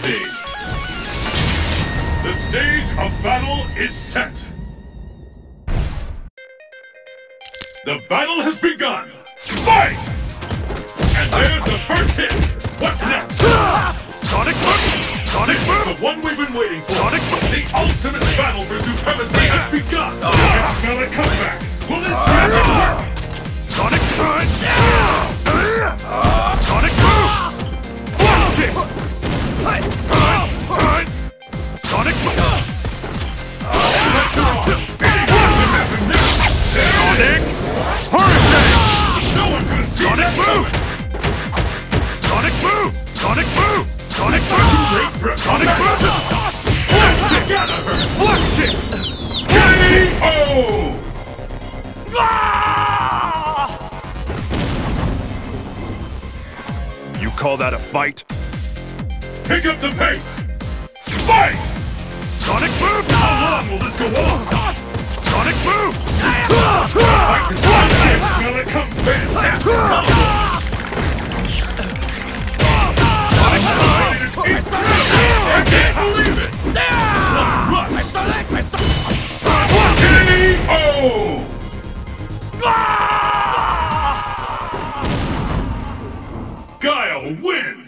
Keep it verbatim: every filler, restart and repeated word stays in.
stage. The stage of battle is set. The battle has begun. Fight! And there's the first hit. What's next? Sonic Boom! Sonic Boom! The one we've been waiting for. Sonic Boom! The ultimate battle for supremacy has begun. I can smell a comeback. Will this magic work? Sonic Boom! Sonic Boom! Blast Kick! Sonic Boom! Let's go on. Anything can happen next. Sonic Hurricane! No one could see Sonic that Boom! coming. Sonic Boom! Sonic Boom! Sonic Too Boom! late for a Sonic comeback. Boom! Blast kick out of her. Blast Kick! K O! You call that a fight? Pick up the pace. Fight! Sonic Boom! How long will this go on? Sonic Boom! I can smell it come fantastic. I can't believe it! Let's rush! K O! Guile wins!